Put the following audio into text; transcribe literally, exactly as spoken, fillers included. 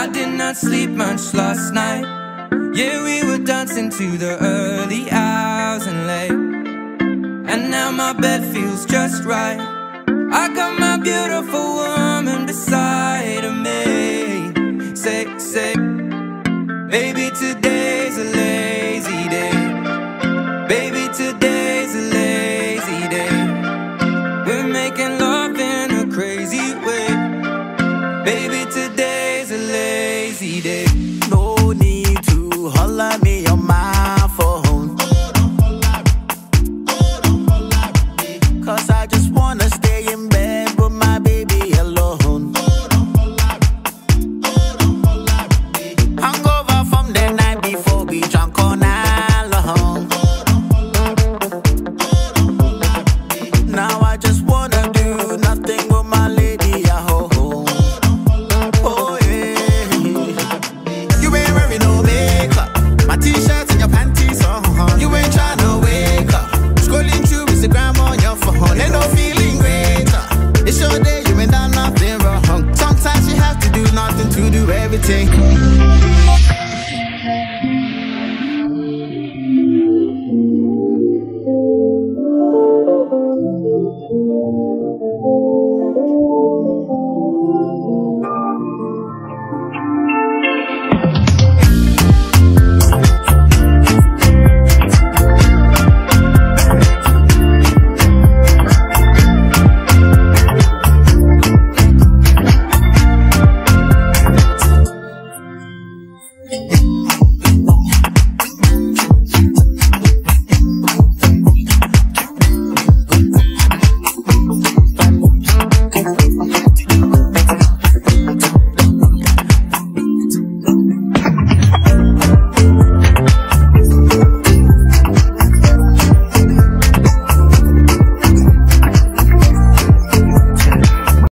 I did not sleep much last night. Yeah, we were dancing to the early hours and late, and now my bed feels just right. I got my beautiful woman beside of me. Say, say, baby, today's a lazy day. Baby, today's a lazy day. We're making love in a crazy way. Baby, today's a lazy day. No need to holler me on my phone, cause I just wanna stay in bed with my baby alone. Hangover from the night before, we drank all night long. Now I just wanna do nothing with my lady at home. Oh yeah. You ain't wearing no makeup, my t-shirts and your panties on. You ain't trying to wake up, scrolling through Instagram on your phone. Ain't no feeling greater. It's your day, you ain't done nothing wrong. Sometimes you have to do nothing to do everything.